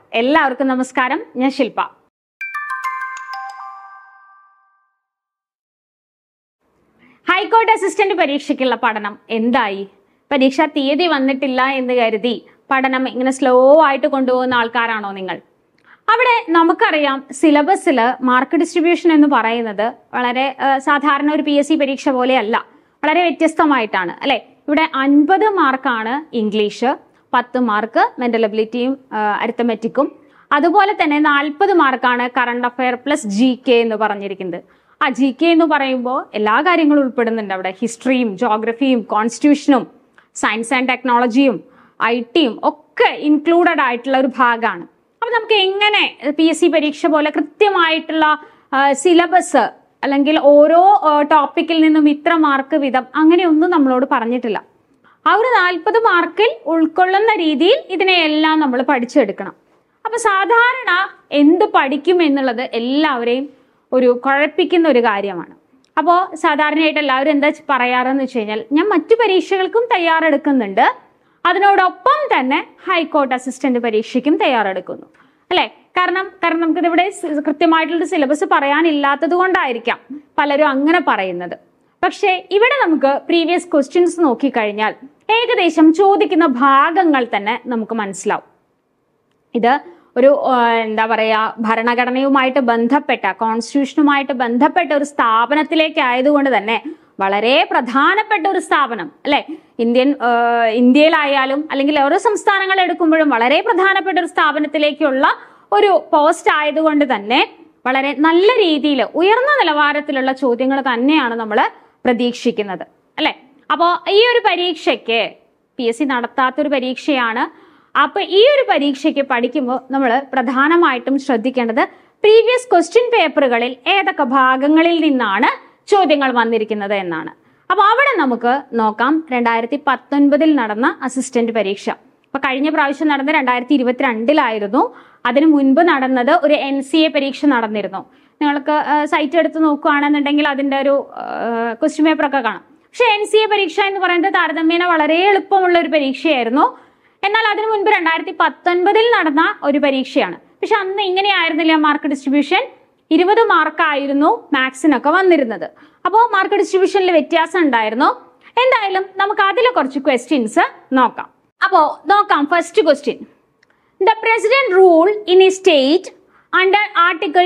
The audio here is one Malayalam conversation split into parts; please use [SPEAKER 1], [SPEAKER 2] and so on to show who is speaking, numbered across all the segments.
[SPEAKER 1] എല്ലാവർക്കും നമസ്കാരം. ഞാൻ ശില്പ. ഹൈക്കോടതി അസിസ്റ്റന്റ് പരീക്ഷയ്ക്കുള്ള പഠനം എന്തായി? പരീക്ഷാ തീയതി വന്നിട്ടില്ല എന്ന് കരുതി പഠനം ഇങ്ങനെ സ്ലോ ആയിട്ട് കൊണ്ടുപോകുന്ന ആൾക്കാരാണോ നിങ്ങൾ? അവിടെ നമുക്കറിയാം, സിലബസിൽ മാർക്ക് ഡിസ്ട്രിബ്യൂഷൻ എന്ന് പറയുന്നത് വളരെ സാധാരണ ഒരു PSC പരീക്ഷ പോലെയല്ല, വളരെ വ്യത്യസ്തമായിട്ടാണ് അല്ലെ. ഇവിടെ 50 മാർക്കാണ് ഇംഗ്ലീഷ്, 10 മാർക്ക് മെന്റൽ എബിലിറ്റിയും അരിത്തമെറ്റിക്കും, അതുപോലെ തന്നെ 40 മാർക്കാണ് കറണ്ട് അഫയർ പ്ലസ് GK എന്ന് പറഞ്ഞിരിക്കുന്നത്. ആ GK എന്ന് പറയുമ്പോൾ എല്ലാ കാര്യങ്ങളും ഉൾപ്പെടുന്നുണ്ട് അവിടെ. ഹിസ്റ്ററിയും ജോഗ്രഫിയും കോൺസ്റ്റിറ്റ്യൂഷനും സയൻസ് ആൻഡ് ടെക്നോളജിയും IT-യും ഒക്കെ ഇൻക്ലൂഡഡ് ആയിട്ടുള്ള ഒരു ഭാഗമാണ്. അപ്പൊ നമുക്ക് എങ്ങനെ PSC പരീക്ഷ പോലെ കൃത്യമായിട്ടുള്ള സിലബസ് അല്ലെങ്കിൽ ഓരോ ടോപ്പിക്കിൽ നിന്നും ഇത്ര മാർക്ക് വീതം അങ്ങനെയൊന്നും നമ്മളോട് പറഞ്ഞിട്ടില്ല. ആ ഒരു 40 മാർക്കിൽ ഉൾക്കൊള്ളുന്ന രീതിയിൽ ഇതിനെയെല്ലാം നമ്മൾ പഠിച്ചെടുക്കണം. അപ്പൊ സാധാരണ എന്ത് പഠിക്കും എന്നുള്ളത് എല്ലാവരെയും ഒരു കുഴപ്പിക്കുന്ന ഒരു കാര്യമാണ്. അപ്പോൾ സാധാരണയായിട്ട് എല്ലാവരും എന്താ പറയാറെന്ന് വെച്ച് കഴിഞ്ഞാൽ, ഞാൻ മറ്റു പരീക്ഷകൾക്കും തയ്യാറെടുക്കുന്നുണ്ട്, അതിനോടൊപ്പം തന്നെ ഹൈക്കോടതി അസിസ്റ്റന്റ് പരീക്ഷയ്ക്കും തയ്യാറെടുക്കുന്നു അല്ലെ. കാരണം നമുക്കിതിവിടെ കൃത്യമായിട്ടുള്ള സിലബസ് പറയാനില്ലാത്തത് കൊണ്ടായിരിക്കാം പലരും അങ്ങനെ പറയുന്നത്. പക്ഷെ ഇവിടെ നമുക്ക് പ്രീവിയസ് ക്വസ്റ്റ്യൻസ് നോക്കിക്കഴിഞ്ഞാൽ ഏകദേശം ചോദിക്കുന്ന ഭാഗങ്ങൾ തന്നെ നമുക്ക് മനസ്സിലാവും. ഇത് ഒരു എന്താ പറയാ, ഭരണഘടനയുമായിട്ട് ബന്ധപ്പെട്ട, കോൺസ്റ്റിറ്റ്യൂഷനുമായിട്ട് ബന്ധപ്പെട്ട ഒരു സ്ഥാപനത്തിലേക്ക് ആയതുകൊണ്ട് തന്നെ വളരെ പ്രധാനപ്പെട്ട ഒരു സ്ഥാപനം അല്ലെ. ഇന്ത്യയിലായാലും അല്ലെങ്കിൽ ഓരോ സംസ്ഥാനങ്ങൾ എടുക്കുമ്പോഴും വളരെ പ്രധാനപ്പെട്ട ഒരു സ്ഥാപനത്തിലേക്കുള്ള ഒരു പോസ്റ്റ് ആയതുകൊണ്ട് തന്നെ വളരെ നല്ല രീതിയിൽ ഉയർന്ന നിലവാരത്തിലുള്ള ചോദ്യങ്ങൾ തന്നെയാണ് നമ്മൾ പ്രതീക്ഷിക്കുന്നത് അല്ലെ. അപ്പോൾ ഈ ഒരു പരീക്ഷയ്ക്ക് PSC നടത്താത്തൊരു പരീക്ഷയാണ്. അപ്പൊ ഈ ഒരു പരീക്ഷയ്ക്ക് പഠിക്കുമ്പോൾ നമ്മൾ പ്രധാനമായിട്ടും ശ്രദ്ധിക്കേണ്ടത് പ്രീവിയസ് ക്വസ്റ്റ്യൻ പേപ്പറുകളിൽ ഏതൊക്കെ ഭാഗങ്ങളിൽ നിന്നാണ് ചോദ്യങ്ങൾ വന്നിരിക്കുന്നത് എന്നാണ്. അപ്പൊ അവിടെ നമുക്ക് നോക്കാം. 2019 നടന്ന അസിസ്റ്റന്റ് പരീക്ഷ, അപ്പൊ കഴിഞ്ഞ പ്രാവശ്യം നടന്നത് 2022 അതിനു മുൻപ് നടന്നത് ഒരു NCA പരീക്ഷ നടന്നിരുന്നു. നിങ്ങൾക്ക് സൈറ്റ് എടുത്ത് നോക്കുകയാണെന്നുണ്ടെങ്കിൽ അതിന്റെ ഒരു ക്വസ്റ്റ്യൻ പേപ്പർ ഒക്കെ കാണാം. പക്ഷെ NCA പരീക്ഷ എന്ന് പറയുന്നത് താരതമ്യേന വളരെ എളുപ്പമുള്ള ഒരു പരീക്ഷയായിരുന്നു. എന്നാൽ അതിനു മുൻപ് 2019 നടന്ന ഒരു പരീക്ഷയാണ്. പക്ഷെ അന്ന് ഇങ്ങനെയായിരുന്നില്ല മാർക്ക് ഡിസ്ട്രിബ്യൂഷൻ. 20 മാർക്കായിരുന്നു മാത്സിനൊക്കെ വന്നിരുന്നത്. അപ്പോൾ മാർക്ക് ഡിസ്ട്രിബ്യൂഷനിൽ വ്യത്യാസം ഉണ്ടായിരുന്നു. എന്തായാലും നമുക്ക് അതിൽ കുറച്ച് ക്വസ്റ്റ്യൻസ് നോക്കാം. അപ്പോ നോക്കാം. First question, the president rule in a state under article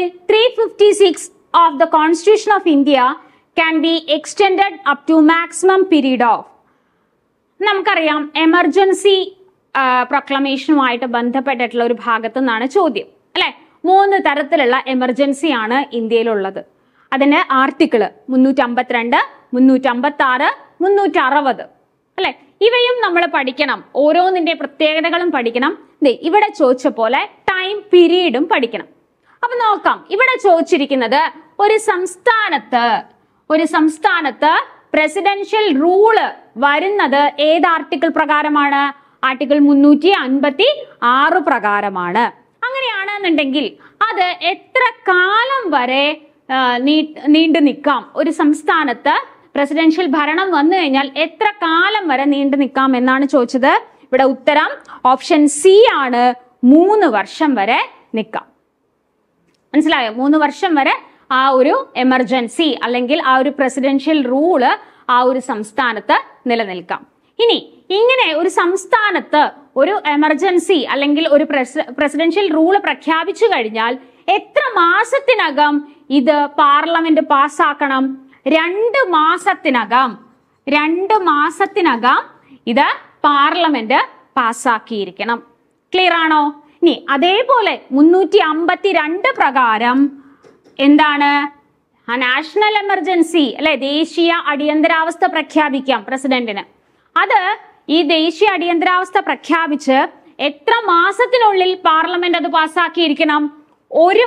[SPEAKER 1] 356 of the constitution of India can be extended up to maximum period of. നമുക്കറിയാം, എമർജൻസി പ്രൊക്ലമേഷനുമായിട്ട് ബന്ധപ്പെട്ടിട്ടുള്ള ഒരു ഭാഗത്തു നിന്നാണ് ചോദ്യം അല്ലെ. 3 തരത്തിലുള്ള എമർജൻസി ആണ് ഇന്ത്യയിലുള്ളത്. അതിന്റെ ആർട്ടിക്കിള് 352, 356, 360 അല്ലെ. ഇവയും നമ്മൾ പഠിക്കണം. ഓരോന്നിന്റെ പ്രത്യേകതകളും പഠിക്കണം. ഇവിടെ ചോദിച്ച പോലെ ടൈം പീരീഡും പഠിക്കണം. അപ്പൊ നോക്കാം. ഇവിടെ ചോദിച്ചിരിക്കുന്നത് ഒരു സംസ്ഥാനത്ത് പ്രസിഡൻഷ്യൽ റൂള് വരുന്നത് ഏത് ആർട്ടിക്കിൾ പ്രകാരമാണ്? ആർട്ടിക്കിൾ 356 പ്രകാരമാണ്. അങ്ങനെയാണെന്നുണ്ടെങ്കിൽ അത് എത്ര കാലം വരെ നീണ്ടു നിൽക്കാം? ഒരു സംസ്ഥാനത്ത് പ്രസിഡൻഷ്യൽ ഭരണം വന്നു കഴിഞ്ഞാൽ എത്ര കാലം വരെ നീണ്ടു നിൽക്കാം എന്നാണ് ചോദിച്ചത്. ഇവിടെ ഉത്തരം ഓപ്ഷൻ C ആണ്, 3 വർഷം വരെ നിൽക്കാം. മനസ്സിലായോ? 3 വർഷം വരെ ആ ഒരു എമർജൻസി അല്ലെങ്കിൽ ആ ഒരു പ്രസിഡൻഷ്യൽ റൂള് ആ ഒരു സംസ്ഥാനത്ത് നിലനിൽക്കാം. ഇനി ഇങ്ങനെ ഒരു സംസ്ഥാനത്ത് ഒരു എമർജൻസി അല്ലെങ്കിൽ ഒരു പ്രസിഡൻഷ്യൽ റൂള് പ്രഖ്യാപിച്ചു കഴിഞ്ഞാൽ എത്ര മാസത്തിനകം ഇത് പാർലമെന്റ് പാസ്സാക്കണം? 2 മാസത്തിനകം ഇത് പാർലമെന്റ് പാസ്സാക്കിയിരിക്കണം. ക്ലിയർ ആണോ? ഇനി അതേപോലെ 352 പ്രകാരം എന്താണ്? നാഷണൽ എമർജൻസി അല്ലെ, ദേശീയ അടിയന്തരാവസ്ഥ പ്രഖ്യാപിക്കാം പ്രസിഡന്റിന്. അത് ഈ ദേശീയ അടിയന്തരാവസ്ഥ പ്രഖ്യാപിച്ച് എത്ര മാസത്തിനുള്ളിൽ പാർലമെന്റ് അത് പാസ്സാക്കിയിരിക്കണം? 1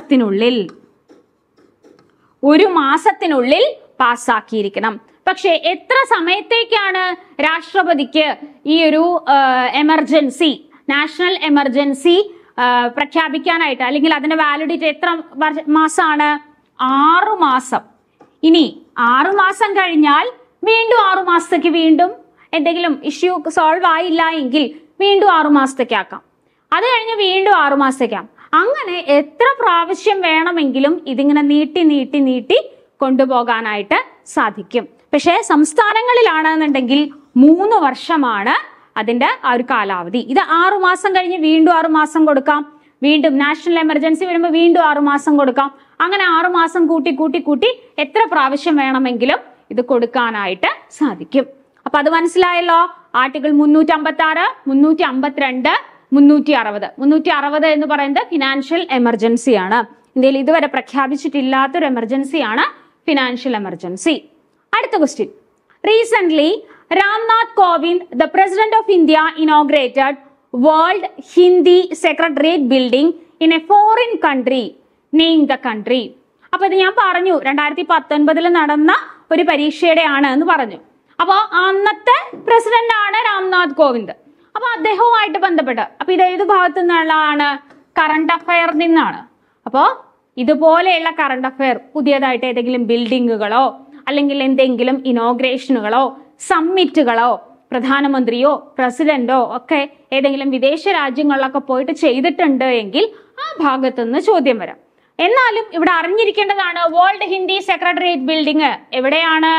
[SPEAKER 1] മാസത്തിനുള്ളിൽ പാസ്സാക്കിയിരിക്കണം. പക്ഷെ എത്ര സമയത്തേക്കാണ് രാഷ്ട്രപതിക്ക് ഈ ഒരു എമർജൻസി, നാഷണൽ എമർജൻസി പ്രഖ്യാപിക്കാനായിട്ട്, അല്ലെങ്കിൽ അതിന്റെ വാലിഡിറ്റി എത്ര മാസമാണ്? 6 മാസം. ഇനി 6 മാസം കഴിഞ്ഞാൽ വീണ്ടും 6 മാസത്തേക്ക് വീണ്ടും എന്തെങ്കിലും ഇഷ്യൂ സോൾവ് ആയില്ല എങ്കിൽ വീണ്ടും 6 മാസത്തേക്ക് ആക്കാം. അത് കഴിഞ്ഞ് വീണ്ടും 6 മാസത്തേക്കാം. അങ്ങനെ എത്ര പ്രാവശ്യം വേണമെങ്കിലും ഇതിങ്ങനെ നീട്ടി നീട്ടി നീട്ടി കൊണ്ടുപോകാനായിട്ട് സാധിക്കും. പക്ഷെ സംസ്ഥാനങ്ങളിലാണെന്നുണ്ടെങ്കിൽ 3 വർഷമാണ് അതിന്റെ ആ ഒരു കാലാവധി. ഇത് 6 മാസം കഴിഞ്ഞ് വീണ്ടും 6 മാസം കൊടുക്കാം, വീണ്ടും നാഷണൽ എമർജൻസി വരുമ്പോൾ വീണ്ടും 6 മാസം കൊടുക്കാം. അങ്ങനെ 6 മാസം കൂട്ടി കൂട്ടി കൂട്ടി എത്ര പ്രാവശ്യം വേണമെങ്കിലും ഇത് കൊടുക്കാനായിട്ട് സാധിക്കും. അപ്പൊ അത് മനസ്സിലായല്ലോ. ആർട്ടിക്കിൾ 356, 352, 360. 360 എന്ന് പറയുന്നത് ഫിനാൻഷ്യൽ എമർജൻസി ആണ്. ഇന്ത്യയിൽ ഇതുവരെ പ്രഖ്യാപിച്ചിട്ടില്ലാത്തൊരു എമർജൻസിയാണ് ഫിനാൻഷ്യൽ എമർജൻസി. അടുത്ത question. Recent Ramnath Kovind, the President of India, inaugurated World Hindi Secretariat building in a foreign country. Name the country. അപ്പൊ ഇത് ഞാൻ പറഞ്ഞു 2019 നടന്ന ഒരു പരീക്ഷയുടെ ആണ് എന്ന് പറഞ്ഞു. അപ്പൊ അന്നത്തെ പ്രസിഡന്റ് ആണ് രാംനാഥ് കോവിന്ദ്. അപ്പൊ അദ്ദേഹവുമായിട്ട് ബന്ധപ്പെട്ട് അപ്പൊ ഇത് ഏത് ഭാഗത്തു നിന്നുള്ളതാണ്? കറണ്ട് അഫയർ നിന്നാണ്. അപ്പോ ഇതുപോലെയുള്ള കറണ്ട് അഫയർ പുതിയതായിട്ട് ഏതെങ്കിലും ബിൽഡിങ്ങുകളോ അല്ലെങ്കിൽ എന്തെങ്കിലും ഇനോഗ്രേഷനുകളോ സമ്മിറ്റുകളോ പ്രധാനമന്ത്രിയോ പ്രസിഡന്റോ ഒക്കെ ഏതെങ്കിലും വിദേശ രാജ്യങ്ങളിലൊക്കെ പോയിട്ട് ചെയ്തിട്ടുണ്ട് എങ്കിൽ ആ ഭാഗത്തുനിന്ന് ചോദ്യം വരാം. എന്നാലും ഇവിടെ അറിഞ്ഞിരിക്കേണ്ടതാണ് വേൾഡ് ഹിന്ദി സെക്രട്ടേറിയറ്റ് ബിൽഡിംഗ് എവിടെയാണ്?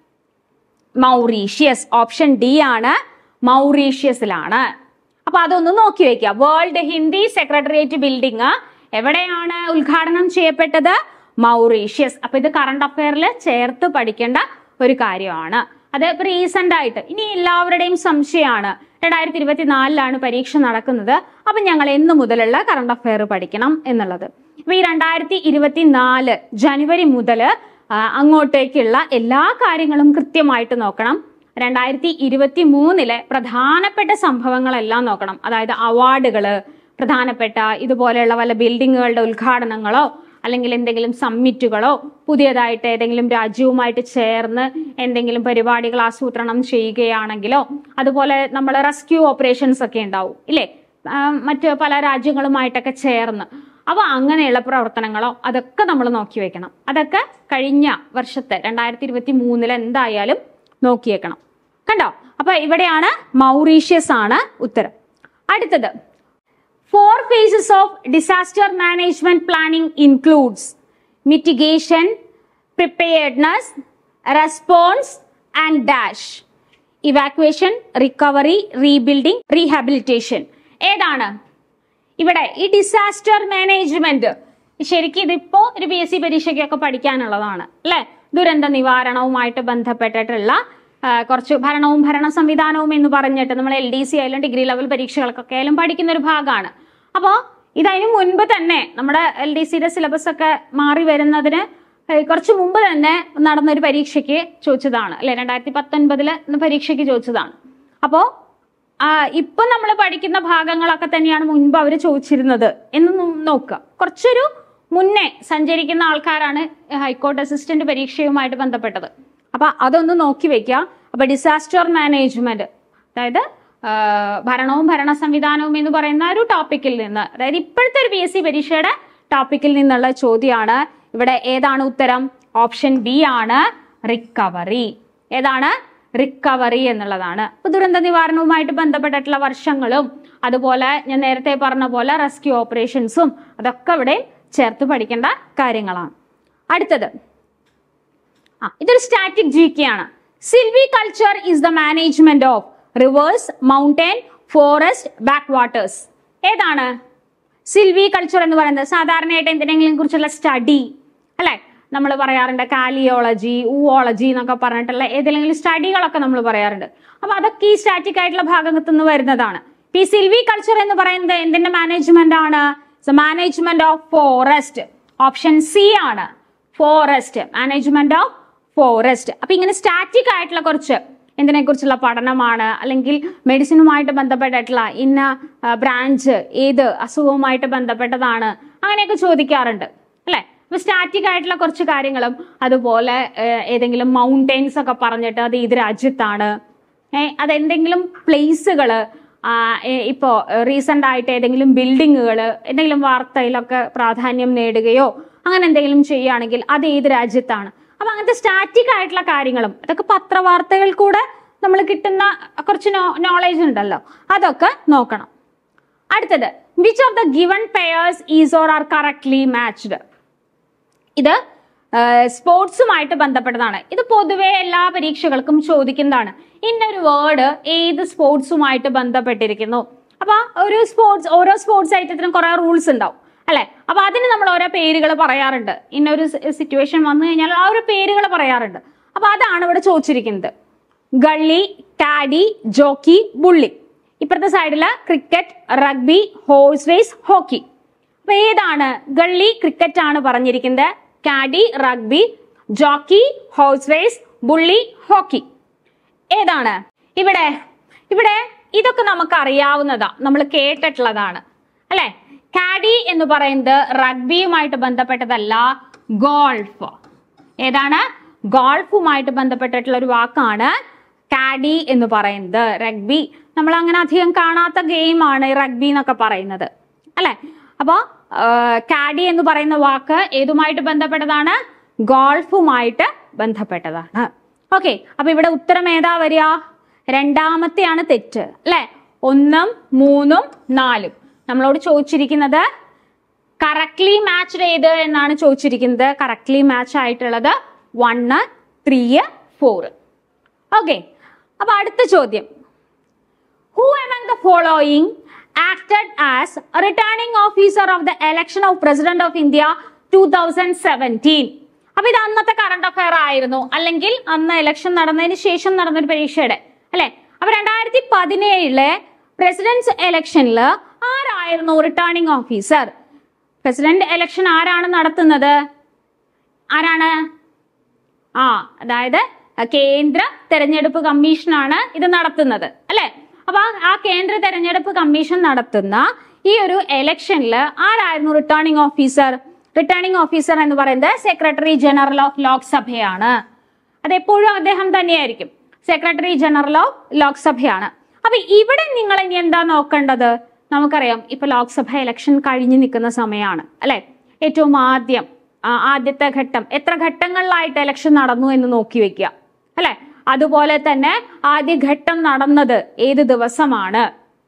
[SPEAKER 1] മൗറീഷ്യസ്. ഓപ്ഷൻ ഡി ആണ്, മൗറീഷ്യസിലാണ്. അപ്പൊ അതൊന്ന് നോക്കി വെക്കുക. വേൾഡ് ഹിന്ദി സെക്രട്ടേറിയറ്റ് ബിൽഡിംഗ് എവിടെയാണ് ഉദ്ഘാടനം ചെയ്യപ്പെട്ടത്? മൗറീഷ്യസ്. അപ്പൊ ഇത് കറണ്ട് അഫയറിൽ ചേർത്ത് പഠിക്കേണ്ട ഒരു കാര്യമാണ്. അത് റീസെന്റ് ആയിട്ട് ഇനി എല്ലാവരുടെയും സംശയമാണ് 2024 പരീക്ഷ നടക്കുന്നത്. അപ്പൊ ഞങ്ങൾ എന്ന് മുതലുള്ള കറണ്ട് അഫയർ പഠിക്കണം എന്നുള്ളത്. അപ്പൊ ഈ 2024 ജനുവരി മുതൽ അങ്ങോട്ടേക്കുള്ള എല്ലാ കാര്യങ്ങളും കൃത്യമായിട്ട് നോക്കണം. 2023 പ്രധാനപ്പെട്ട സംഭവങ്ങളെല്ലാം നോക്കണം. അതായത് അവാർഡുകള്, പ്രധാനപ്പെട്ട ഇതുപോലെയുള്ള വല്ല ബിൽഡിങ്ങുകളുടെ ഉദ്ഘാടനങ്ങളോ അല്ലെങ്കിൽ എന്തെങ്കിലും സമ്മിറ്റുകളോ പുതിയതായിട്ട് ഏതെങ്കിലും രാജ്യവുമായിട്ട് ചേർന്ന് എന്തെങ്കിലും പരിപാടികൾ ആസൂത്രണം ചെയ്യുകയാണെങ്കിലോ, അതുപോലെ നമ്മൾ റെസ്ക്യൂ ഓപ്പറേഷൻസ് ഒക്കെ ഉണ്ടാവും ഇല്ലേ, മറ്റ് പല രാജ്യങ്ങളുമായിട്ടൊക്കെ ചേർന്ന്. അപ്പൊ അങ്ങനെയുള്ള പ്രവർത്തനങ്ങളോ അതൊക്കെ നമ്മൾ നോക്കി വെക്കണം. അതൊക്കെ കഴിഞ്ഞ വർഷത്തെ 2023 എന്തായാലും നോക്കി വെക്കണം. കണ്ടോ? അപ്പൊ ഇവിടെയാണ് മൗറീഷ്യസ് ആണ് ഉത്തരം. അടുത്തത് 4 phases of disaster management planning includes mitigation, preparedness, response and dash. Evacuation, recovery, rebuilding, rehabilitation. ഏതാണ് ഇവിടെ ഈ ഡിസാസ്റ്റർ മാനേജ്മെന്റ്? ശരിക്കും ഇതിപ്പോ ഒരു PSC പരീക്ഷയ്ക്കൊക്കെ പഠിക്കാനുള്ളതാണ് അല്ലെ. ദുരന്ത നിവാരണവുമായിട്ട് ബന്ധപ്പെട്ടിട്ടുള്ള കുറച്ച് ഭരണവും ഭരണ സംവിധാനവും എന്ന് പറഞ്ഞിട്ട് നമ്മൾ LDC ആയാലും ഡിഗ്രി ലെവൽ പരീക്ഷകൾക്കൊക്കെ ആയാലും പഠിക്കുന്ന ഒരു ഭാഗമാണ്. അപ്പോ ഇതതിനു മുൻപ് തന്നെ നമ്മുടെ LDCയുടെ സിലബസ് ഒക്കെ മാറി വരുന്നതിന് കുറച്ച് മുമ്പ് തന്നെ നടന്നൊരു പരീക്ഷയ്ക്ക് ചോദിച്ചതാണ് അല്ലെ. 2019 പരീക്ഷയ്ക്ക് ചോദിച്ചതാണ്. അപ്പോ ഇപ്പൊ നമ്മൾ പഠിക്കുന്ന ഭാഗങ്ങളൊക്കെ തന്നെയാണ് മുൻപ് അവർ ചോദിച്ചിരുന്നത് എന്ന് നോക്കുക. കുറച്ചൊരു മുന്നേ സഞ്ചരിക്കുന്ന ആൾക്കാരാണ് ഹൈക്കോർട്ട് അസിസ്റ്റന്റ് പരീക്ഷയുമായിട്ട് ബന്ധപ്പെട്ടത്. അപ്പൊ അതൊന്ന് നോക്കി വെക്കുക. അപ്പൊ ഡിസാസ്റ്റർ മാനേജ്മെന്റ്, അതായത് ഭരണവും ഭരണ സംവിധാനവും എന്ന് പറയുന്ന ഒരു ടോപ്പിക്കിൽ നിന്ന്, അതായത് ഇപ്പോഴത്തെ ഒരു PSC പരീക്ഷയുടെ ടോപ്പിക്കിൽ നിന്നുള്ള ചോദ്യമാണ്. ഇവിടെ ഏതാണ് ഉത്തരം? ഓപ്ഷൻ ബി ആണ്, റിക്കവറി. ഏതാണ്? റിക്കവറി എന്നുള്ളതാണ്. അപ്പൊ ദുരന്ത നിവാരണവുമായിട്ട് ബന്ധപ്പെട്ടിട്ടുള്ള വർഷങ്ങളും അതുപോലെ ഞാൻ നേരത്തെ പറഞ്ഞ പോലെ റെസ്ക്യൂ ഓപ്പറേഷൻസും അതൊക്കെ ഇവിടെ ചേർത്ത് പഠിക്കേണ്ട കാര്യങ്ങളാണ്. അടുത്തത് ഇതൊരു സ്റ്റാറ്റിക് GK ആണ്. Silviculture is the management of rivers, mountain, forest, back waters. ഏതാണ് സിൽവികൾച്ചർ എന്ന് പറയുന്നത്? സാധാരണയായിട്ട് എന്തിനെങ്കിലും കുറിച്ചുള്ള സ്റ്റഡി അല്ലെ നമ്മൾ പറയാറുണ്ട്. കാലിയോളജി, ഊവോളജി എന്നൊക്കെ പറഞ്ഞിട്ടുള്ള ഏതെങ്കിലും സ്റ്റഡികളൊക്കെ നമ്മൾ പറയാറുണ്ട്. അപ്പൊ അതൊക്കെ ഈ സ്റ്റാറ്റിക് ആയിട്ടുള്ള ഭാഗത്തു നിന്ന് വരുന്നതാണ്. ഈ സിൽവികൾച്ചർ എന്ന് പറയുന്നത് എന്തിന്റെ മാനേജ്മെന്റ് ആണ്? Management of forest. Option C ആണ്, ഫോറസ്റ്റ്. Management of forest. അപ്പൊ ഇങ്ങനെ സ്റ്റാറ്റിക് ആയിട്ടുള്ള കുറച്ച് എന്തിനെ കുറിച്ചുള്ള പഠനമാണ്, അല്ലെങ്കിൽ മെഡിസിനുമായിട്ട് ബന്ധപ്പെട്ടിട്ടുള്ള ഇന്ന ബ്രാഞ്ച് ഏത് അസുഖവുമായിട്ട് ബന്ധപ്പെട്ടതാണ്, അങ്ങനെയൊക്കെ ചോദിക്കാറുണ്ട് അല്ലെ. അപ്പൊ സ്റ്റാറ്റിക് ആയിട്ടുള്ള കുറച്ച് കാര്യങ്ങളും അതുപോലെ ഏതെങ്കിലും മൗണ്ടെയിൻസ് ഒക്കെ പറഞ്ഞിട്ട് അത് ഏത് രാജ്യത്താണ്, അതെന്തെങ്കിലും പ്ലേസുകള്, ഇപ്പോ റീസെന്റ് ആയിട്ട് ഏതെങ്കിലും ബിൽഡിങ്ങുകൾ എന്തെങ്കിലും വാർത്തയിലൊക്കെ പ്രാധാന്യം നേടുകയോ അങ്ങനെ എന്തെങ്കിലും ചെയ്യുകയാണെങ്കിൽ അത് ഏത് രാജ്യത്താണ്. അപ്പൊ അങ്ങനത്തെ സ്റ്റാറ്റിക് ആയിട്ടുള്ള കാര്യങ്ങളും അതൊക്കെ പത്രവാർത്തകൾ കൂടെ നമ്മൾ കിട്ടുന്ന കുറച്ച് നോളേജ് ഉണ്ടല്ലോ, അതൊക്കെ നോക്കണം. അടുത്തത് which of the given pairs is or are correctly matched. ഇത് സ്പോർട്സുമായിട്ട് ബന്ധപ്പെട്ടതാണ്. ഇത് പൊതുവെ എല്ലാ പരീക്ഷകൾക്കും ചോദിക്കുന്നതാണ്. ഇന്നൊരു വേർഡ് ഏത് സ്പോർട്സുമായിട്ട് ബന്ധപ്പെട്ടിരിക്കുന്നു. അപ്പൊ ഓരോ സ്പോർട്സ് ഐറ്റത്തിനും കുറെ റൂൾസ് ഉണ്ടാവും അല്ലെ. അപ്പൊ അതിന് നമ്മൾ ഓരോ പേരുകൾ പറയാറുണ്ട്. ഇന്നൊരു സിറ്റുവേഷൻ വന്നു കഴിഞ്ഞാൽ ആ ഒരു പേരുകൾ പറയാറുണ്ട്. അപ്പൊ അതാണ് ഇവിടെ ചോദിച്ചിരിക്കുന്നത്. Gully, caddie, jockey, bully. ഇപ്പുറത്തെ സൈഡില് cricket, rugby, horse race, hockey. അപ്പൊ ഏതാണ്? ഗള്ളി ക്രിക്കറ്റ് ആണ് പറഞ്ഞിരിക്കുന്നത്. Caddie rugby, jockey horse race, bully hockey. ഏതാണ്? ഇവിടെ ഇതൊക്കെ നമുക്ക് അറിയാവുന്നതാ, നമ്മൾ കേട്ടിട്ടുള്ളതാണ് അല്ലെ. കാഡി എന്ന് പറയുന്നത് റഗ്ബിയുമായിട്ട് ബന്ധപ്പെട്ടതല്ല, ഗോൾഫ്. ഏതാണ്? ഗോൾഫുമായിട്ട് ബന്ധപ്പെട്ടിട്ടുള്ള ഒരു വാക്കാണ് കാഡി എന്ന് പറയുന്നത്. റഗ്ബി നമ്മൾ അങ്ങനെ അധികം കാണാത്ത ഗെയിമാണ് റഗ്ബി എന്നൊക്കെ പറയുന്നത് അല്ലെ. അപ്പോ കാഡി എന്ന് പറയുന്ന വാക്ക് ഏതുമായിട്ട് ബന്ധപ്പെട്ടതാണ്? ഗോൾഫുമായിട്ട് ബന്ധപ്പെട്ടതാണ്. ഓക്കെ, അപ്പൊ ഇവിടെ ഉത്തരം ഏതാ വരിക? രണ്ടാമത്തെയാണ് തെറ്റ് അല്ലെ. 1, 3, 4 നമ്മളോട് ചോദിച്ചിരിക്കുന്നത് കറക്റ്റ്ലി മാച്ച്ഡ് ഏത് എന്നാണ് ചോദിച്ചിരിക്കുന്നത്. കറക്റ്റ്ലി മാച്ച് ആയിട്ടുള്ളത് 1, 3, 4. ഓക്കെ, അപ്പൊ അടുത്ത ചോദ്യം. Who among the following acted as a returning officer of the election of President of India 2017? അപ്പൊ ഇത് അന്നത്തെ കറണ്ട് അഫയർ ആയിരുന്നു, അല്ലെങ്കിൽ അന്ന് ഇലക്ഷൻ നടന്നതിന് ശേഷം നടന്നൊരു പരീക്ഷയുടെ അല്ലെ. അപ്പൊ 2017 പ്രസിഡന്റ് ഇലക്ഷനിൽ ആരായിരുന്നു റിട്ടേണിംഗ് ഓഫീസർ? പ്രസിഡന്റ് ഇലക്ഷൻ ആരാണ് നടത്തുന്നത്? ആരാണ്? അതായത് കേന്ദ്ര തെരഞ്ഞെടുപ്പ് കമ്മീഷനാണ് ഇത് നടത്തുന്നത് അല്ലെ. അപ്പൊ ആ കേന്ദ്ര തെരഞ്ഞെടുപ്പ് കമ്മീഷൻ നടത്തുന്ന ഈ ഒരു ഇലക്ഷനിൽ ആരായിരുന്നു റിട്ടേണിംഗ് ഓഫീസർ? റിട്ടേണിംഗ് ഓഫീസർ എന്ന് പറയുന്നത് സെക്രട്ടറി ജനറൽ ഓഫ് ലോക്സഭയാണ്. അതെപ്പോഴും അദ്ദേഹം തന്നെയായിരിക്കും, സെക്രട്ടറി ജനറൽ ഓഫ് ലോക്സഭയാണ്. അപ്പൊ ഇവിടെ നിങ്ങൾ ഇനി എന്താ നോക്കേണ്ടത്? നമുക്കറിയാം ഇപ്പൊ ലോക്സഭ ഇലക്ഷൻ കഴിഞ്ഞു നിൽക്കുന്ന സമയമാണ് അല്ലെ. ഏറ്റവും ആദ്യത്തെ ഘട്ടം, എത്ര ഘട്ടങ്ങളിലായിട്ട് ഇലക്ഷൻ നടന്നു എന്ന് നോക്കി വെക്കുക അല്ലെ. അതുപോലെ തന്നെ ആദ്യ ഘട്ടം നടന്നത് ഏത് ദിവസമാണ്?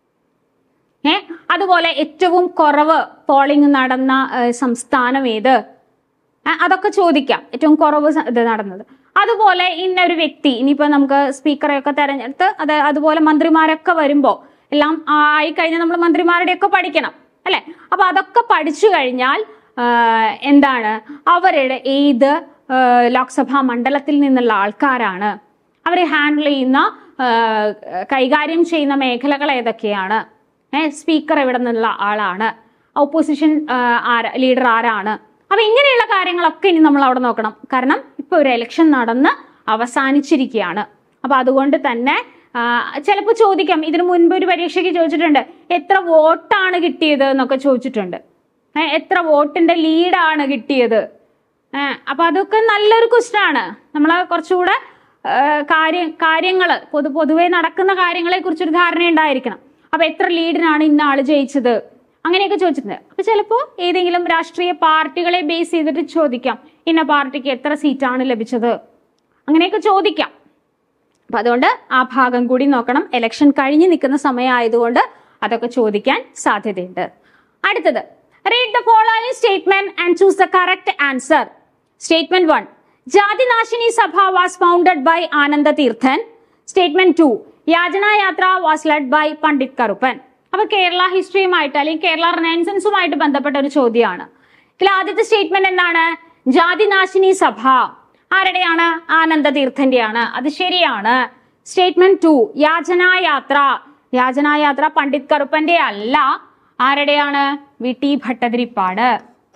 [SPEAKER 1] അതുപോലെ ഏറ്റവും കുറവ് പോളിംഗ് നടന്ന സംസ്ഥാനം ഏത്? അതൊക്കെ ചോദിക്കാം. ഏറ്റവും കുറവ് ഇത് നടന്നത്. അതുപോലെ ഇന്നൊരു വ്യക്തി, ഇനിയിപ്പോ നമുക്ക് സ്പീക്കറെയൊക്കെ തെരഞ്ഞെടുത്ത് അതുപോലെ മന്ത്രിമാരൊക്കെ വരുമ്പോ എല്ലാം ആയി കഴിഞ്ഞാൽ നമ്മൾ മന്ത്രിമാരുടെ ഒക്കെ പഠിക്കണം അല്ലെ. അപ്പൊ അതൊക്കെ പഠിച്ചു കഴിഞ്ഞാൽ എന്താണ് അവരുടെ ഏത് ലോക്സഭാ മണ്ഡലത്തിൽ നിന്നുള്ള ആൾക്കാരാണ്, അവരെ ഹാൻഡിൽ ചെയ്യുന്ന കൈകാര്യം ചെയ്യുന്ന മേഖലകൾ ഏതൊക്കെയാണ്, സ്പീക്കർ എവിടെ നിന്നുള്ള ആളാണ്, ഓപ്പോസിഷൻ ലീഡർ ആരാണ്. അപ്പൊ ഇങ്ങനെയുള്ള കാര്യങ്ങളൊക്കെ ഇനി നമ്മൾ അവിടെ നോക്കണം. കാരണം ഇപ്പൊ ഒരു ഇലക്ഷൻ നടന്ന് അവസാനിച്ചിരിക്കുകയാണ്. അപ്പൊ അതുകൊണ്ട് തന്നെ ചിലപ്പോൾ ചോദിക്കാം, ഇതിനു മുൻപ് ഒരു പരീക്ഷയ്ക്ക് ചോദിച്ചിട്ടുണ്ട് എത്ര വോട്ടാണ് കിട്ടിയത് എന്നൊക്കെ ചോദിച്ചിട്ടുണ്ട്. എത്ര വോട്ടിന്റെ ലീഡാണ് കിട്ടിയത്. അപ്പൊ അതൊക്കെ നല്ലൊരു ക്വസ്റ്റ്യൻ ആണ്. നമ്മൾ കുറച്ചുകൂടെ കാര്യങ്ങൾ പൊതുവെ നടക്കുന്ന കാര്യങ്ങളെ കുറിച്ചൊരു ധാരണ ഉണ്ടായിരിക്കണം. അപ്പൊ എത്ര ലീഡിനാണ് ഇന്ന ആള് ജയിച്ചത്, അങ്ങനെയൊക്കെ ചോദിച്ചിട്ടുണ്ട്. അപ്പൊ ചിലപ്പോൾ ഏതെങ്കിലും രാഷ്ട്രീയ പാർട്ടികളെ ബേസ് ചെയ്തിട്ട് ചോദിക്കാം, ഇന്ന പാർട്ടിക്ക് എത്ര സീറ്റാണ് ലഭിച്ചത്, അങ്ങനെയൊക്കെ ചോദിക്കാം. അപ്പൊ അതുകൊണ്ട് ആ ഭാഗം കൂടി നോക്കണം. ഇലക്ഷൻ കഴിഞ്ഞ് നിൽക്കുന്ന സമയമായതുകൊണ്ട് അതൊക്കെ ചോദിക്കാൻ സാധ്യതയുണ്ട്. അടുത്തത്, read the following statement and choose the correct answer. Statement 1, Jadinashini Sabha was founded by Ananda Tirthan. Statement 2, Yajana Yatra was led by Pandit Karuppan. അപ്പൊ കേരള ഹിസ്റ്ററിയുമായിട്ട് അല്ലെങ്കിൽ കേരള റിനൈസൻസുമായിട്ട് ബന്ധപ്പെട്ട ഒരു ചോദ്യമാണ്. ഇതിൽ ആദ്യത്തെ സ്റ്റേറ്റ്മെന്റ് എന്താണ്? ജാതിനാശിനി സഭ ആരുടെയാണ്? ആനന്ദ തീർത്ഥന്റെയാണ്. അത് ശരിയാണ്. സ്റ്റേറ്റ്മെന്റ് 2, യാചനായാത്ര പണ്ഡിറ്റ് കറുപ്പന്റെ അല്ല. ആരുടെയാണ്? VT ഭട്ടതിരിപ്പാട്.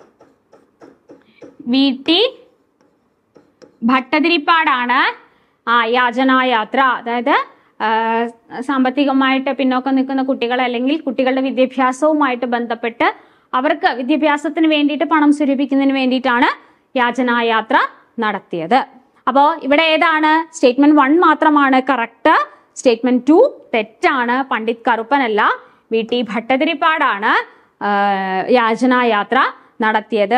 [SPEAKER 1] VT ഭട്ടതിരിപ്പാടാണ് യാചനായാത്ര. അതായത് സാമ്പത്തികമായിട്ട് പിന്നോക്കം നിൽക്കുന്ന കുട്ടികളെ അല്ലെങ്കിൽ കുട്ടികളുടെ വിദ്യാഭ്യാസവുമായിട്ട് ബന്ധപ്പെട്ട് അവർക്ക് വിദ്യാഭ്യാസത്തിന് വേണ്ടിയിട്ട് പണം സ്വരൂപിക്കുന്നതിന് വേണ്ടിയിട്ടാണ് യാചനായാത്ര നടത്തിയത്. അപ്പോ ഇവിടെ ഏതാണ്? സ്റ്റേറ്റ്മെന്റ് 1 മാത്രമാണ് കറക്റ്റ്. സ്റ്റേറ്റ്മെന്റ് 2 തെറ്റാണ്. പണ്ഡിറ്റ് കറുപ്പനല്ല, VT ഭട്ടതിരിപ്പാടാണ് യാചനായാത്ര നടത്തിയത്.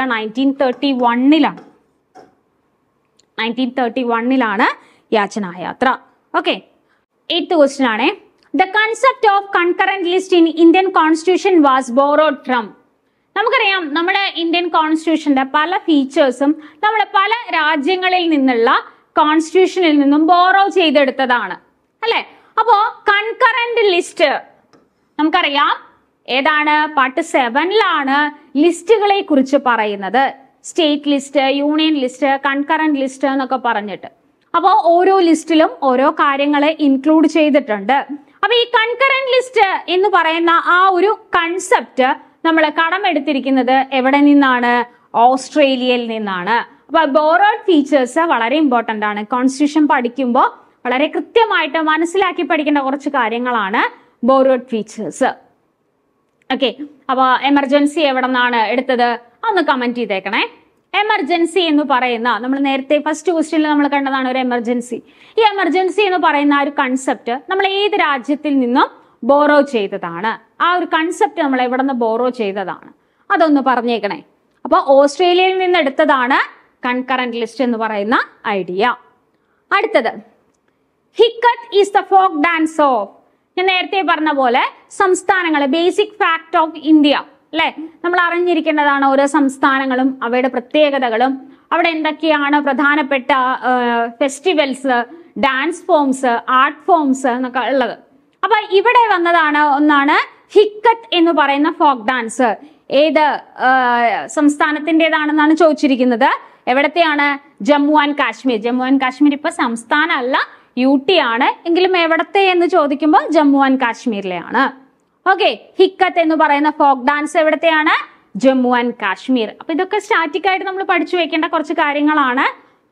[SPEAKER 1] 1931 യാചനായാത്ര. ഓക്കെ, 8th ക്വസ്റ്റ്യൻ ആണേ. The concept of concurrent list in Indian Constitution was borrowed from. നമുക്കറിയാം നമ്മുടെ ഇന്ത്യൻ കോൺസ്റ്റിറ്റ്യൂഷന്റെ പല ഫീച്ചേഴ്സും നമ്മൾ പല രാജ്യങ്ങളിൽ നിന്നുള്ള കോൺസ്റ്റിറ്റ്യൂഷനിൽ നിന്നും ബോറോ ചെയ്തെടുത്തതാണ് അല്ലെ. അപ്പോ കൺകറന്റ് ലിസ്റ്റ് നമുക്കറിയാം ഏതാണ്, പാർട്ട് 7ലാണ് ലിസ്റ്റുകളെ കുറിച്ച് പറയുന്നത്. State list, union list, concurrent list എന്നൊക്കെ പറഞ്ഞിട്ട്. അപ്പോൾ ഓരോ ലിസ്റ്റിലും ഓരോ കാര്യങ്ങളെ ഇൻക്ലൂഡ് ചെയ്തിട്ടുണ്ട്. അപ്പൊ ഈ കൺകറന്റ് ലിസ്റ്റ് എന്ന് പറയുന്ന ആ ഒരു കൺസെപ്റ്റ് നമ്മൾ കടമെടുത്തിരിക്കുന്നത് എവിടെ നിന്നാണ്? ഓസ്ട്രേലിയയിൽ നിന്നാണ്. അപ്പൊ ബോറോഡ് ഫീച്ചേഴ്സ് വളരെ ഇമ്പോർട്ടന്റ് ആണ്. കോൺസ്റ്റിറ്റ്യൂഷൻ പഠിക്കുമ്പോൾ വളരെ കൃത്യമായിട്ട് മനസ്സിലാക്കി പഠിക്കേണ്ട കുറച്ച് കാര്യങ്ങളാണ് ബോറോഡ് ഫീച്ചേഴ്സ്. ഓക്കെ, അപ്പൊ എമർജൻസി എവിടെ നിന്നാണ് എടുത്തത് ഒന്ന് കമന്റ് ചെയ്തേക്കണേ. എമർജൻസി എന്ന് പറയുന്ന, നമ്മൾ നേരത്തെ ഫസ്റ്റ് ക്വസ്റ്റ്യനിൽ നമ്മൾ കണ്ടതാണ് ഒരു എമർജൻസി. ഈ എമർജൻസി എന്ന് പറയുന്ന ആ ഒരു കൺസെപ്റ്റ് നമ്മൾ ഏത് രാജ്യത്തിൽ നിന്നും ബോറോ ചെയ്തതാണ്? ആ ഒരു കൺസെപ്റ്റ് നമ്മൾ എവിടെ നിന്ന് ബോറോ ചെയ്തതാണ്? അതൊന്ന് പറഞ്ഞേക്കണേ. അപ്പൊ ഓസ്ട്രേലിയയിൽ നിന്ന് എടുത്തതാണ് കൺകറന്റ് ലിസ്റ്റ് എന്ന് പറയുന്ന ഐഡിയ. അടുത്തത്, Hikat is the folk dance of. ഞാൻ നേരത്തെ പറഞ്ഞ പോലെ സംസ്ഥാനങ്ങൾ, ബേസിക് ഫാക്ട് ഓഫ് ഇന്ത്യ അല്ലെ, നമ്മൾ അറിഞ്ഞിരിക്കേണ്ടതാണ് ഓരോ സംസ്ഥാനങ്ങളും അവയുടെ പ്രത്യേകതകളും, അവിടെ എന്തൊക്കെയാണ് പ്രധാനപ്പെട്ട festivals, dance forms, art forms എന്നൊക്കെ ഉള്ളത്. അപ്പൊ ഇവിടെ വന്നതാണ് ഒന്നാണ് ഹിക്കത്ത് എന്ന് പറയുന്ന ഫോക്ക് ഡാൻസ്. ഏത് സംസ്ഥാനത്തിൻ്റെതാണെന്നാണ് ചോദിച്ചിരിക്കുന്നത്. എവിടത്തെയാണ്? ജമ്മു ആൻഡ് കാശ്മീർ. ജമ്മു ആൻഡ് കാശ്മീർ ഇപ്പൊ സംസ്ഥാനമല്ല, UT ആണ്. എങ്കിലും എവിടത്തെ എന്ന് ചോദിക്കുമ്പോൾ ജമ്മു ആൻഡ് കാശ്മീരിലെയാണ്. ഓക്കെ, ഹിക്കത്ത് എന്ന് പറയുന്ന ഫോക്ക് ഡാൻസ് എവിടത്തെയാണ്? ജമ്മു ആൻഡ് കാശ്മീർ. അപ്പൊ ഇതൊക്കെ സ്റ്റാറ്റിക് ആയിട്ട് നമ്മൾ പഠിച്ചു വെക്കേണ്ട കുറച്ച് കാര്യങ്ങളാണ്.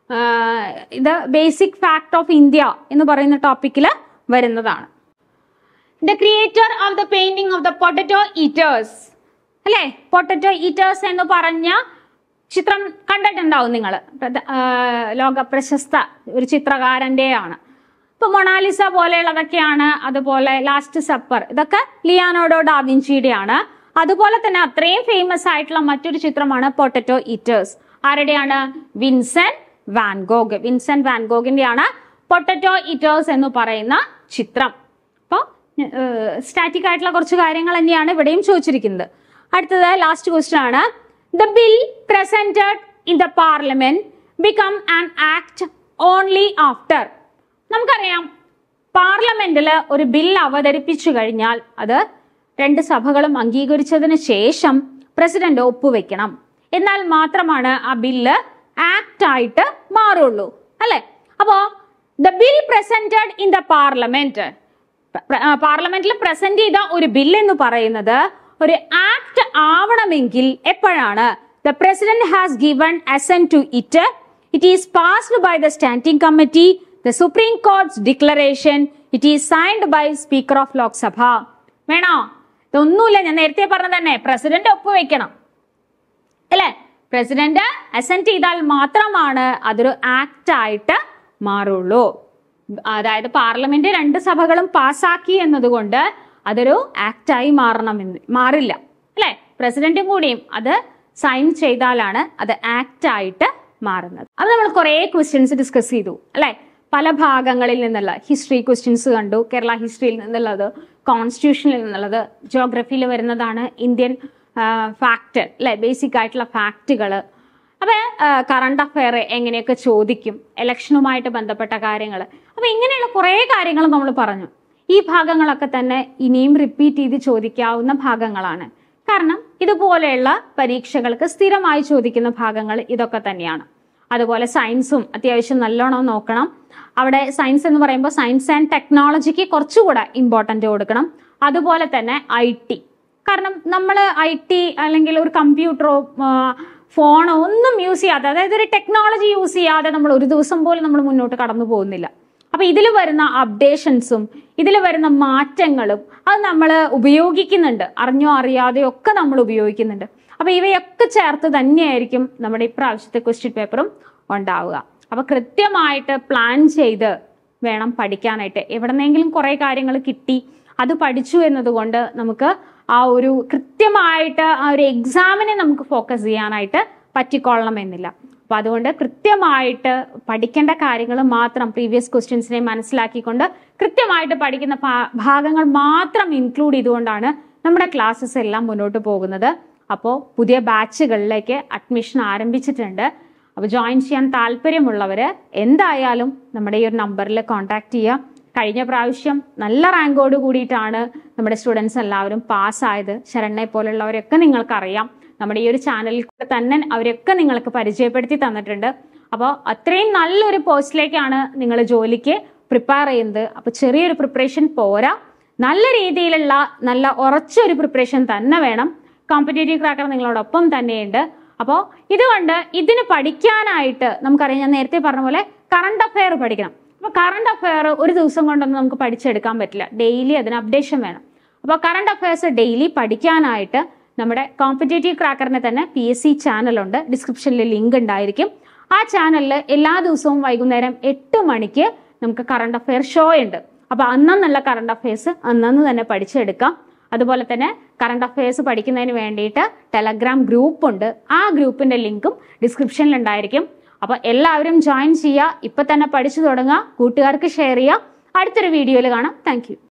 [SPEAKER 1] ഇത് ബേസിക് ഫാക്ട് ഓഫ് ഇന്ത്യ എന്ന് പറയുന്ന ടോപ്പിക്കിൽ വരുന്നതാണ്. The creator of the painting of the potato eaters അല്ലെ, പൊട്ടറ്റോ ഈറ്റേഴ്സ് എന്ന് പറഞ്ഞ ചിത്രം കണ്ടിട്ടുണ്ടാവും നിങ്ങൾ. ലോക പ്രശസ്ത ഒരു ചിത്രകാരന്റെയാണ്. ഇപ്പൊ മൊണാലിസ പോലെയുള്ളതൊക്കെയാണ്. അതുപോലെ ലാസ്റ്റ് സപ്പർ, ഇതൊക്കെ ലിയാനോഡോ ഡാവിഞ്ചിയുടെയാണ്. അതുപോലെ തന്നെ അത്രയും ഫേമസ് ആയിട്ടുള്ള മറ്റൊരു ചിത്രമാണ് പൊട്ടറ്റോ ഈറ്റേഴ്സ്. ആരുടെയാണ്? Vincent van Gogh. Vincent van ഗോഗിന്റെയാണ് പൊട്ടറ്റോ ഈറ്റേഴ്സ് എന്ന് പറയുന്ന ചിത്രം. അപ്പോൾ സ്റ്റാറ്റിക് ആയിട്ടുള്ള കുറച്ച് കാര്യങ്ങൾ തന്നെയാണ് ഇവിടെയും ചോദിച്ചിരിക്കുന്നത്. അടുത്തത് ലാസ്റ്റ് ക്വസ്റ്റ്യൻ ആണ്. The bill presented in the parliament become an act only after. നമുക്കറിയാം പാർലമെന്റിൽ ഒരു ബിൽ അവതരിപ്പിച്ചു കഴിഞ്ഞാൽ അത് 2 സഭകളും അംഗീകരിച്ചതിന് ശേഷം പ്രസിഡന്റ് ഒപ്പുവെക്കണം. എന്നാൽ മാത്രമാണ് ആ ബില്ല് ആക്ട് ആയിട്ട് മാറുള്ളൂ അല്ലെ. അപ്പോ the bill presented in the parliament, പാർലമെന്റിൽ പ്രസന്റ് ചെയ്ത ഒരു ബിൽ എന്ന് പറയുന്നത് ഒരു ആക്ട് ആവണമെങ്കിൽ എപ്പോഴാണ്? The president has given assent to it, it is passed by the standing committee, the supreme court's declaration, it is signed by speaker of Lok Sabha. വേണോ? ഇതൊന്നുമില്ല, ഞാൻ നേരത്തെ പറഞ്ഞത് തന്നെ, പ്രസിഡന്റ് ഒപ്പുവെക്കണം അല്ലെ. പ്രസിഡന്റ് അസെന്റ് ചെയ്താൽ മാത്രമാണ് അതൊരു ആക്ട് ആയിട്ട് മാറുള്ളൂ. അതായത് പാർലമെന്റ് 2 സഭകളും പാസ്സാക്കി എന്നതുകൊണ്ട് അതൊരു ആക്ടായി മാറില്ല അല്ലെ. പ്രസിഡന്റും കൂടിയും അത് സൈൻ ചെയ്താലാണ് അത് ആക്ട് ആയിട്ട് മാറുന്നത്. അത് നമ്മൾ കുറെ ക്വസ്റ്റ്യൻസ് ഡിസ്കസ് ചെയ്തു അല്ലെ. പല ഭാഗങ്ങളിൽ നിന്നുള്ള ഹിസ്റ്ററി ക്വസ്റ്റ്യൻസ് കണ്ടു. കേരള ഹിസ്റ്ററിയിൽ നിന്നുള്ളത്, കോൺസ്റ്റിറ്റ്യൂഷനിൽ നിന്നുള്ളത്, ജോഗ്രഫിയിൽ വരുന്നതാണ് ഇന്ത്യൻ ഫാക്ട് അല്ലെ, ബേസിക് ആയിട്ടുള്ള ഫാക്റ്റുകൾ. അപ്പൊ കറണ്ട് അഫയർ എങ്ങനെയൊക്കെ ചോദിക്കും, ഇലക്ഷനുമായിട്ട് ബന്ധപ്പെട്ട കാര്യങ്ങൾ. അപ്പൊ ഇങ്ങനെയുള്ള കുറെ കാര്യങ്ങൾ നമ്മൾ പറഞ്ഞു. ഈ ഭാഗങ്ങളൊക്കെ തന്നെ ഇനിയും റിപ്പീറ്റ് ചെയ്ത് ചോദിക്കാവുന്ന ഭാഗങ്ങളാണ്. കാരണം ഇതുപോലെയുള്ള പരീക്ഷകൾക്ക് സ്ഥിരമായി ചോദിക്കുന്ന ഭാഗങ്ങൾ ഇതൊക്കെ തന്നെയാണ്. അതുപോലെ സയൻസും അത്യാവശ്യം നല്ലോണം നോക്കണം. അവിടെ സയൻസ് എന്ന് പറയുമ്പോൾ സയൻസ് ആൻഡ് ടെക്നോളജിക്ക് കുറച്ചുകൂടെ ഇമ്പോർട്ടൻ്റ് കൊടുക്കണം. അതുപോലെ തന്നെ IT, കാരണം നമ്മൾ IT അല്ലെങ്കിൽ ഒരു കമ്പ്യൂട്ടറോ ഫോണോ ഒന്നും യൂസ് ചെയ്യാതെ, അതായത് ഒരു ടെക്നോളജി യൂസ് ചെയ്യാതെ നമ്മൾ ഒരു ദിവസം പോലും നമ്മൾ മുന്നോട്ട് കടന്നു പോകുന്നില്ല. അപ്പൊ ഇതിൽ വരുന്ന അപ്ഡേഷൻസും ഇതിൽ വരുന്ന മാറ്റങ്ങളും അത് നമ്മൾ ഉപയോഗിക്കുന്നുണ്ട്, അറിഞ്ഞോ അറിയാതെയോ ഒക്കെ നമ്മൾ ഉപയോഗിക്കുന്നുണ്ട്. അപ്പൊ ഇവയൊക്കെ ചേർത്ത് തന്നെയായിരിക്കും നമ്മുടെ ഇപ്രാവശ്യത്തെ ക്വസ്റ്റ്യൻ പേപ്പറും ഉണ്ടാവുക. അപ്പൊ കൃത്യമായിട്ട് പ്ലാൻ ചെയ്ത് വേണം പഠിക്കാനായിട്ട്. എവിടെന്നെങ്കിലും കുറെ കാര്യങ്ങൾ കിട്ടി അത് പഠിച്ചു എന്നതുകൊണ്ട് നമുക്ക് ആ ഒരു കൃത്യമായിട്ട് ആ ഒരു എക്സാമിനെ നമുക്ക് ഫോക്കസ് ചെയ്യാനായിട്ട് പറ്റിക്കൊള്ളണം എന്നില്ല. അപ്പോൾ അതുകൊണ്ട് കൃത്യമായിട്ട് പഠിക്കേണ്ട കാര്യങ്ങൾ മാത്രം പ്രീവിയസ് ക്വസ്റ്റ്യൻസിനെ മനസ്സിലാക്കിക്കൊണ്ട് കൃത്യമായിട്ട് പഠിക്കുന്ന ഭാഗങ്ങൾ മാത്രം ഇൻക്ലൂഡ് ചെയ്തുകൊണ്ടാണ് നമ്മുടെ ക്ലാസ്സസ് എല്ലാം മുന്നോട്ട് പോകുന്നത്. അപ്പോൾ പുതിയ ബാച്ചുകളിലേക്ക് അഡ്മിഷൻ ആരംഭിച്ചിട്ടുണ്ട്. അപ്പോൾ ജോയിൻ ചെയ്യാൻ താല്പര്യമുള്ളവർ എന്തായാലും നമ്മുടെ ഈ ഒരു നമ്പറിൽ കോൺടാക്ട് ചെയ്യുക. കഴിഞ്ഞ പ്രാവശ്യം നല്ല റാങ്കോട് കൂടിയിട്ടാണ് നമ്മുടെ സ്റ്റുഡൻസ് എല്ലാവരും പാസ്സായത്. ശരണ്യെ പോലുള്ളവരൊക്കെ നിങ്ങൾക്കറിയാം. നമ്മുടെ ഈ ഒരു ചാനലിൽ തന്നെ അവരൊക്കെ നിങ്ങൾക്ക് പരിചയപ്പെടുത്തി തന്നിട്ടുണ്ട്. അപ്പോൾ അത്രയും നല്ലൊരു പോസ്റ്റിലേക്കാണ് നിങ്ങൾ ജോലിക്ക് പ്രിപ്പയർ ചെയ്യുന്നത്. അപ്പോൾ ചെറിയൊരു പ്രിപ്പറേഷൻ പോരാ, നല്ല രീതിയിലുള്ള നല്ല ഉറച്ചൊരു പ്രിപ്പറേഷൻ തന്നെ വേണം. കോമ്പറ്റേറ്റീവ് ക്രാക്കർ നിങ്ങളോടൊപ്പം തന്നെയുണ്ട്. അപ്പോൾ ഇതുകൊണ്ട് ഇതിന് പഠിക്കാനായിട്ട് നമുക്കറിയാം, ഞാൻ നേരത്തെ പറഞ്ഞ പോലെ കറണ്ട് അഫെയർ പഠിക്കണം. അപ്പോൾ കറണ്ട് അഫെയർ ഒരു ദിവസം കൊണ്ടൊന്നും നമുക്ക് പഠിച്ചെടുക്കാൻ പറ്റില്ല. ഡെയിലി അതിന് അപ്ഡേഷൻ വേണം. അപ്പോൾ കറണ്ട് അഫെയർസ് ഡെയിലി പഠിക്കാനായിട്ട് നമ്മുടെ കോമ്പറ്റേറ്റീവ് ക്രാക്കറിന് തന്നെ PSC ചാനലുണ്ട്. ഡിസ്ക്രിപ്ഷനിൽ ലിങ്ക് ഉണ്ടായിരിക്കും. ആ ചാനലിൽ എല്ലാ ദിവസവും വൈകുന്നേരം 8 മണിക്ക് നമുക്ക് കറണ്ട് അഫെയർ ഷോ ഉണ്ട്. അപ്പോൾ അന്നുള്ള കറണ്ട് അഫെയർസ് അന്നു തന്നെ പഠിച്ചെടുക്കാം. അതുപോലെ തന്നെ കറണ്ട് അഫെയർസ് പഠിക്കുന്നതിന് വേണ്ടിയിട്ട് ടെലഗ്രാം ഗ്രൂപ്പ് ഉണ്ട്. ആ ഗ്രൂപ്പിന്റെ ലിങ്കും ഡിസ്ക്രിപ്ഷനിൽ ഉണ്ടായിരിക്കും. അപ്പോൾ എല്ലാവരും ജോയിൻ ചെയ്യുക. ഇപ്പൊ തന്നെ പഠിച്ചു തുടങ്ങുക. കൂട്ടുകാർക്ക് ഷെയർ ചെയ്യുക. അടുത്തൊരു വീഡിയോയിൽ കാണാം. താങ്ക്